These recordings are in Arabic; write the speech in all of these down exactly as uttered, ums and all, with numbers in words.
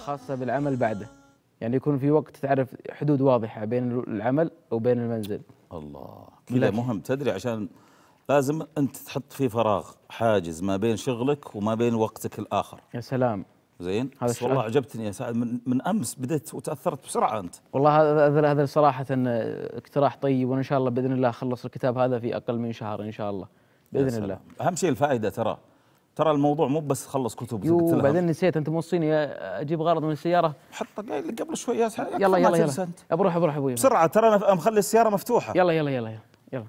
خاصة بالعمل بعده، يعني يكون في وقت تعرف حدود واضحة بين العمل وبين المنزل. الله كذا مهم تدري، عشان لازم أنت تحط في فراغ حاجز ما بين شغلك وما بين وقتك الآخر. يا سلام زين. بس والله عجبتني يا سعد، من, من أمس بديت وتأثرت بسرعة أنت. والله هذا هذا صراحة اقتراح طيب، وإن شاء الله بإذن الله أخلص الكتاب هذا في أقل من شهر إن شاء الله بإذن الله. أهم شيء الفائدة، ترى ترى الموضوع مو بس خلص كتب. يو بعدين نسيت، أنت موصيني أجيب غرض من السيارة. حطه قبل شوي يا سعد. يلا يلا يلا بروح بروح أبوي بسرعة، ترى أنا مخلي السيارة مفتوحة. يلا يلا يلا يلا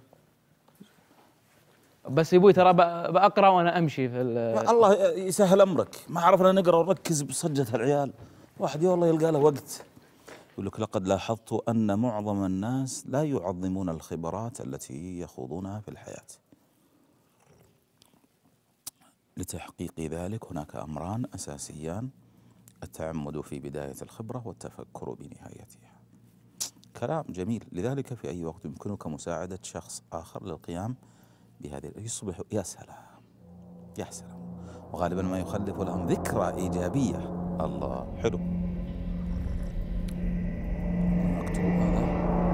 بس يا ابوي ترى بقرا وانا امشي في الله يسهل امرك، ما عرفنا نقرا ونركز بصجة العيال، واحد والله يلقى له وقت. يقول لك لقد لاحظت ان معظم الناس لا يعظمون الخبرات التي يخوضونها في الحياة. لتحقيق ذلك هناك امران اساسيان: التعمد في بداية الخبرة والتفكر بنهايتها. كلام جميل. لذلك في اي وقت يمكنك مساعدة شخص اخر للقيام بهذه، يصبح يا سلام يا سلام، وغالبا ما يخلف لهم ذكرى إيجابية. الله حلو. مكتوب هذا.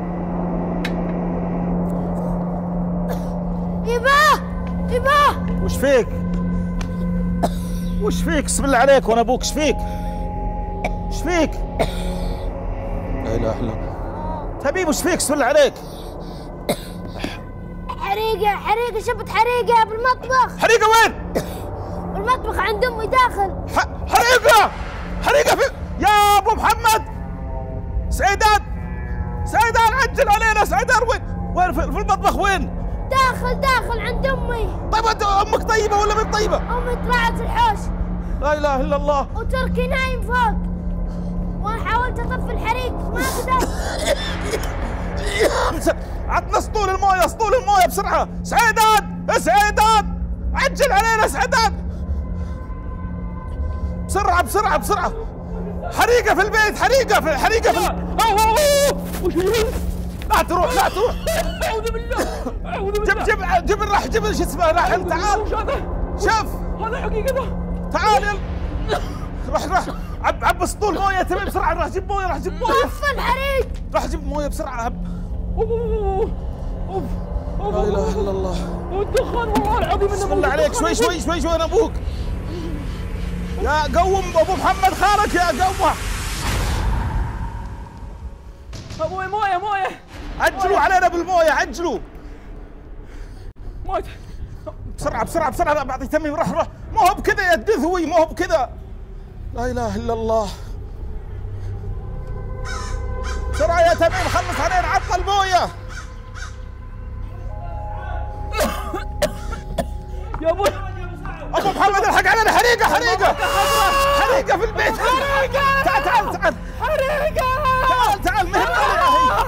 يباه يباه وش فيك؟ وش فيك؟ بسم الله عليك وانا ابوك، ايش فيك؟ ايش فيك؟ لا اله الا الله. حبيبي وش فيك؟ بسم الله عليك. حريقة حريقة شفت حريقة بالمطبخ. حريقة وين؟ بالمطبخ عند أمي داخل. حريقة حريقة في يا أبو محمد. سعيدان سعيدان عجل علينا. سعيدان وين؟ وين في المطبخ وين؟ داخل داخل عند أمي. طيب أنت أمك طيبة ولا مين طيبة؟ أمي طلعت الحوش. لا إله إلا الله. وتركي نايم فوق، وأنا حاولت أطفي الحريق ما قدرت. عطنا سطول المويه، سطول المويه بسرعه. سعيدان سعيدان عجل علينا سعيدان، بسرعه بسرعه بسرعه. حريقه في البيت، حريقه في حريقه في وش لا تروح لا تروح. اعوذ بالله اعوذ بالله. جيب جيب جيب الرح، جيب شو اسمه رحل. تعال شوف هذا حقيقه ده. تعال يلا روح روح عب عب سطول مويه تبي بسرعه. روح جيب مويه، روح جيب مويه. طفى الحريق. روح جيب مويه بسرعه. هب اوف اوف اوف لا اله الا الله. والدخان والله العظيم. بسم الله عليك. شوي شوي شوي شوي انا ابوك. يا قوم ابو محمد خالك يا قومه. ابوي مويه مويه. عجلوا علينا بالمويه عجلوا. مويه بسرعه بسرعه بسرعه. بعطي تميم. روح روح. ما هو بكذا يا الدثوي، ما هو بكذا. لا اله الا الله. بسرعه يا تميم خلص علينا. عطنا المويه يا ابوي. ابو محمد الحق علينا. حريقه حريقه حريقه في البيت. حريقه. تعال تعال تعال. حريقه. تعال تعال. مهم عليها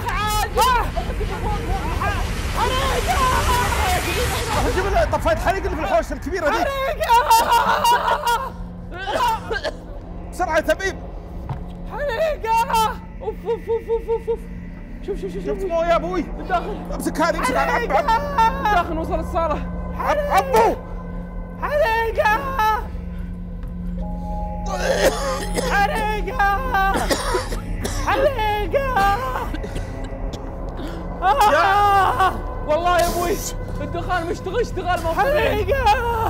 هي. جيب طفيت حريقه اللي في الحوش الكبيره دي. حريقه. بسرعه يا تميم. حريقه. اوف اوف اوف اوف اوف. شوف شوف شوف. جبت مويه يا ابوي. بالداخل. امسك هذه امسك هذه. عب عب. بالداخل وصل الصاله. عب عبو. حريقه. حريقه. حريقه. آه. والله يا ابوي الدخان مشتغل اشتغال مو حريقه.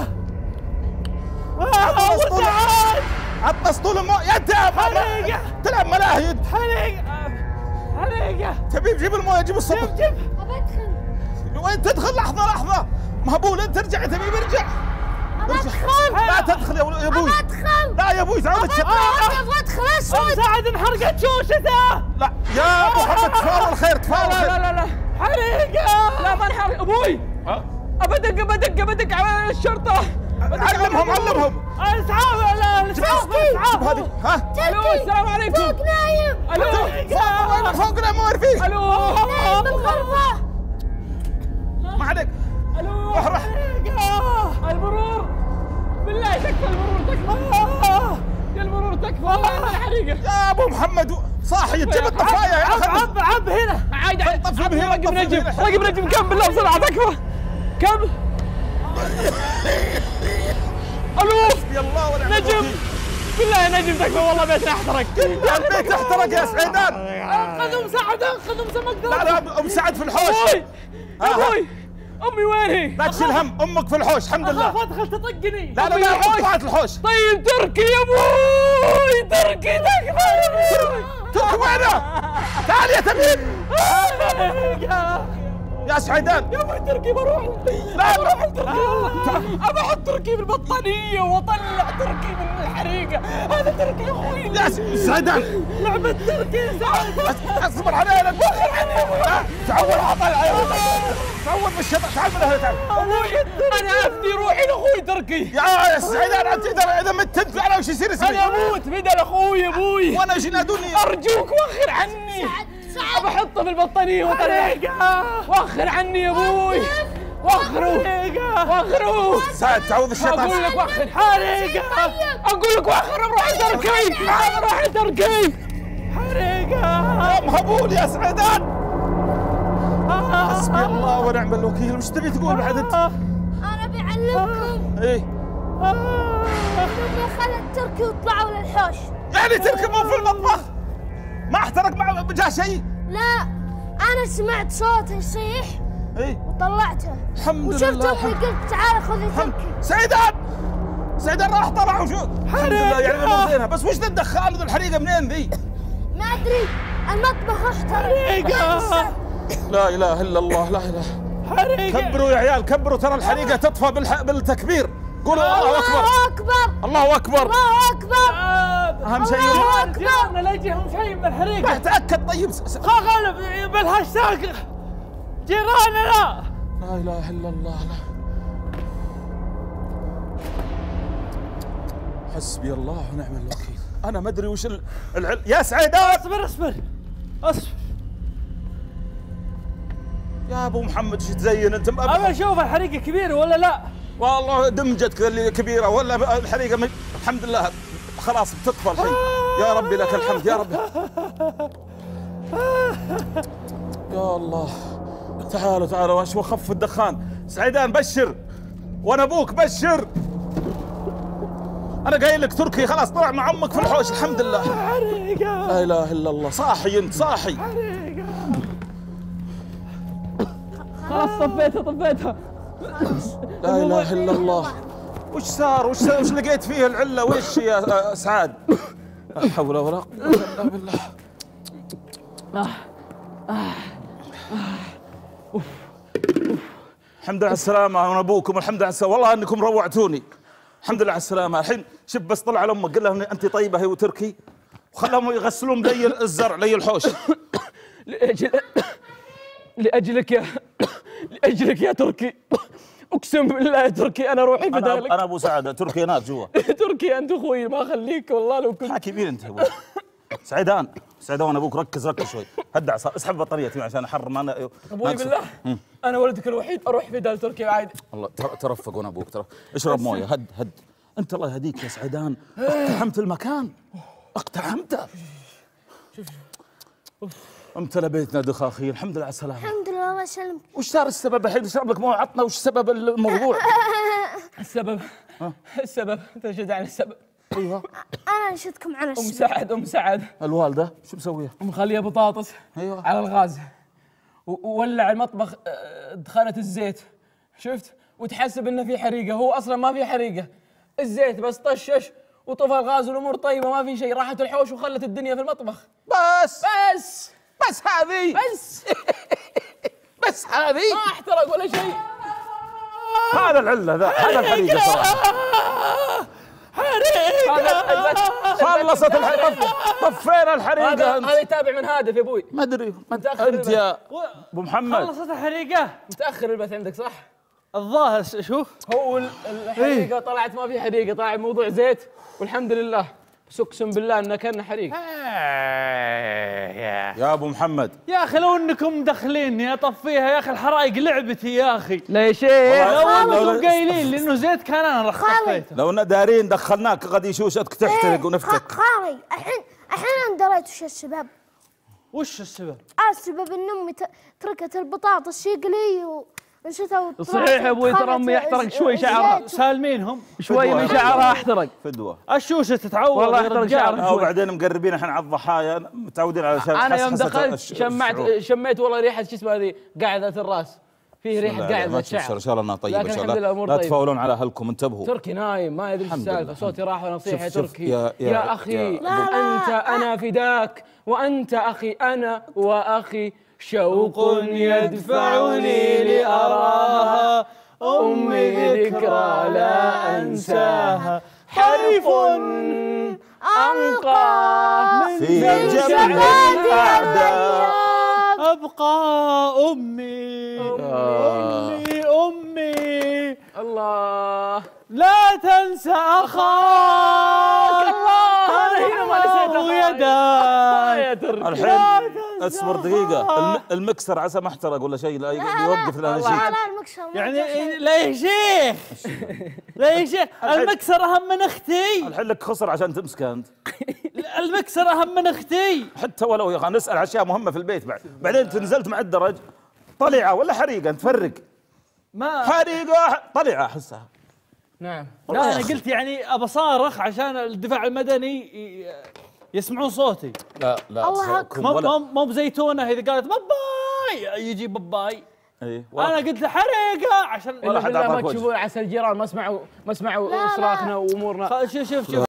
آه. تعال. عطنا سطول المويه يا انت. حريقه. تلعب ملاهي. حريقه. حريقه. تبي جيب المويه، جيب الصبر. جيب جيب. أبى أدخل. وين تدخل؟ لحظه لحظه. مهبول انت ارجع يا تبي ارجع. أبى أدخل. لا تدخل يا ابوي. أبى أدخل. لا يا ابوي تعود تشد. أبى أدخل أسود. سعد انحرقت شوشته. لا يا ابو محمد تفاول الخير تفاول الخير. لا لا لا حريقه. لا ما انحرق ابوي. ابدق ابدق ابدق على الشرطه. علمهم علمهم. اسعاف. لا الاسعاف شوف هذه. ها الو السلام عليكم. فوق نايم. الو فوقنا مو فيه. الو نايم بالغرفة. ما عليك. الو روح روح. المرور بالله تكفى. المرور تكفى. يا المرور تكفى. والله الحريقه. يا ابو محمد صاحي جيب الطفايه يا اخي. عب عب هنا. عايد عب هنا. رقم نجم رقم نجم كم بالله بسرعه تكفى. كم؟ الو يا الله ولا نجم بالله نجم تكفى والله بيتنا احترق. البيت احترق يا سعيدان. انقذوا مساعد انقذوا مساعد. لا لا ام سعد في الحوش. ابوي ابوي امي وين هي؟ لا تشيل هم، امك في الحوش الحمد لله. اخاف ادخل تطقني. لا لا لا طلعت الحوش. طيب تركي يا ابوي تركي تكفى. تركي وينه؟ تعال يا تميم. يا سعيدان يا ابوي تركي بروح. لا بروح تركي ابى احط تركي بالبطانيه واطلع تركي من الحريقه. هذا تركي يا اخوي. يا سعيدان لعبه تركي يا سعد. اصبر علي انا وخر عني يا ابوي. تعود تعود بالشطح. تعال من هنا تعال. ابوي انا افدي روحي لاخوي تركي. يا سعيدان انت اذا اذا مت تدفع على وش يصير اسمي؟ انا اموت بدل اخوي ابوي. وانا ايش ينادوني؟ ارجوك وخر عني. ابى احطه بالبطانيه واطلع. وخر عني يا ابوي. وخروا وخروا. سعد تعوذ الشيطان. اقول لك وخر حريقه. اقول لك وخر بروح تركي. بروح تركي. حريقه. مهبول يا سعيدان. حسبي الله ونعم الوكيل. وش تبي تقول بعد انت؟ انا بعلمكم. ايه امي خلت تركي وطلعوا للحوش. يعني تركي مو في المطبخ؟ ما احترق مع جاء شيء؟ لا انا سمعت صوت يصيح ايه وطلعته. الحمد وشفت لله. امي قلت تعال خذي تركي. سعيدان سعيدان راح طلع وشو؟ الحمد لله يعني مرضينها. بس وش ذا الدخان ذو الحريقه منين ذي؟ ما ادري المطبخ احترق. لا اله الا الله. لا اله. حريقه. كبروا يا عيال كبروا. ترى الحريقه تطفى بالح... بالتكبير. قولوا الله اكبر. الله اكبر. الله اكبر. الله اكبر. اهم شيء الله اكبر. جيراننا لا يجيهم شيء من الحريقه. تاكد. طيب س... س... غلب بالهاشتاج جيراننا. لا اله الا الله. لا حسبي الله ونعم الوكيل. انا ما ادري وش ال... العل... يا سعيدان اصبر اصبر اصبر يا ابو محمد ايش تزين انت؟ ابى اشوف الحريقه كبيره ولا لا. والله دمجتك اللي كبيره ولا الحريقه م... الحمد لله خلاص بتطفى الحين. يا ربي لك الحمد يا ربي. يا الله. تعالوا تعالوا وش وخف الدخان. سعيدان بشر وانا ابوك بشر. انا قايل لك تركي خلاص طلع مع امك في الحوش الحمد لله. حريقه. لا اله الا الله. صاحي انت صاحي. حريقه. خلاص طفيتها طفيتها. لا اله الا الله. وش صار؟ وش وش لقيت فيه العله؟ وش يا سعاد؟ لا حول ولا قوه الا بالله. الحمد لله على السلامة وانا ابوكم. الحمد لله على السلامة. والله انكم روعتوني. الحمد لله على السلامة. الحين شوف بس طلع لامك قل لها انت طيبة هي وتركي وخلهم يغسلون لي الزرع لي الحوش. لاجل لاجلك يا لاجلك يا تركي. اقسم بالله يا تركي انا روحي انا بدالك. انا ابو سعد. تركي هناك جوا. تركي انت اخوي ما اخليك والله لو كنت. حاكي كبير انت ابوي. سعيدان سعيدان ابوك ركز ركز شوي. هدع اسحب بطاريتي عشان احر ما انا ابوي بالله انا ولدك الوحيد اروح فداء تركي عادي. الله ترفق وانا ابوك. ترى اشرب مويه. هد هد انت الله يهديك يا سعيدان. اقتحمت المكان اقتحمته. امتلى بيتنا دخاخيل. الحمد لله على السلامه. الحمد لله الله يسلمك. وش صار السبب الحين؟ اشرب لك مويه عطنا. وش سبب الموضوع؟ السبب السبب انت شد عن السبب. ايوه انا انشدكم عن ام السبب. سعد ام سعد الوالده شو مسويه؟ مخليه بطاطس ايوه على الغاز وولع المطبخ آه، دخلت الزيت شفت وتحسب انه في حريقه. هو اصلا ما في حريقه. الزيت بس طشش وطفى الغاز والامور طيبه ما في شيء. راحت الحوش وخلت الدنيا في المطبخ. بس بس بس هذه بس بس هذه ما احترق ولا شيء. هذا العله ذا. هذا الحريقه صراحه. حريقه خلصت الحريقه. طفينا الحريقه. هذا انت هذا يتابع من هادف يا ابوي. ما ادري متأخر انت يا ابو محمد. خلصت الحريقه. متاخر البث عندك صح؟ الظاهر شوف هو ال- الحريقه طلعت ما في حريقه. طلع موضوع زيت والحمد لله. بس اقسم بالله انه كان حريقه. يا ابو محمد يا اخي لو انكم مدخليني اطفيها يا اخي. الحرائق لعبتي يا اخي. لا يا شيخ لو لو- انكم قايلين لانه زيت كان انا رح طفيته. لو ان دارين دخلناك غادي شوشتك تحترق ونفتك. خاري الحين الحين انا دريت وش السبب. وش السبب؟ آه السبب ان امي ت- تركت البطاطس يقلي و... نشتوا صحيح يا ابوي، ترى امي احترق شوي شعرها. سالمينهم شوي من شعرها احترق. فدوه. الشوشه تتعور والله احترق شعرها. او بعدين مقربين احنا على الضحايا متعودين على شيء. انا يوم دخلت شمعت شميت والله ريحه شو اسمها هذه قاعده الراس، فيه ريحه قاعده شعر. ان شاء الله انها طيبه ان شاء الله. لا طيب. تفاولون على اهلكم، انتبهوا. تركي نايم ما يدري ايش السالفه، صوتي راح ونصيحه شوف شوف تركي. يا, يا, يا اخي يا انت انا فداك وانت اخي انا واخي، شوق يدفعني لأراها أمي ذكرى لا أنساها، حرف أنقى في جبل الأعداء أبقى أمي أمي أمي الله لا تنسى أخاك. الله أنا هنا ما نسيت يداك يا تركي. الحين اصبر دقيقة، الم- المكسر عسى ما احترق ولا شيء، لا يوقف لنا شيء. لا لا المكسر يعني لا يا شيخ لا يا شيخ، المكسر أهم من أختي. الحين لك خسر عشان تمسكه انت. المكسر أهم من أختي. حتى ولو يا اخي نسأل اشياء مهمة في البيت بعد، بعدين انت نزلت مع الدرج طلعة ولا حريقة، انت فرق. ما حريقة طلعة احسها. نعم. لا أنا قلت يعني أبى صارخ عشان الدفاع المدني ي- يسمعون صوتي. لا لا الله تصرخكم مو ولا مو مو بزيتونه اذا قالت باباي يجي باباي. اي انا قلت له حريقه عشان ولا حد بالله ما أعطاك وجه. تشوفون عسى الجيران ما سمعوا ما سمعوا صراخنا وامورنا. خ- شوف شوف شوف